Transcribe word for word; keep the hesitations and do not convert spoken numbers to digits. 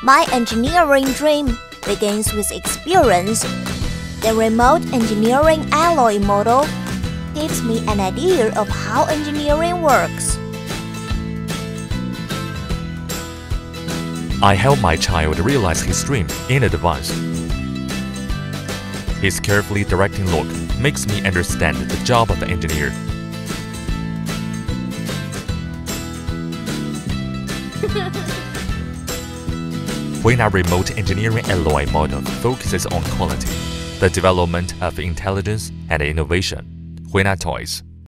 My engineering dream begins with experience. The remote engineering alloy model gives me an idea of how engineering works. I help my child realize his dream in advance. His carefully directing look makes me understand the job of the engineer. Huina remote engineering alloy model focuses on quality, the development of intelligence and innovation. Huina Toys.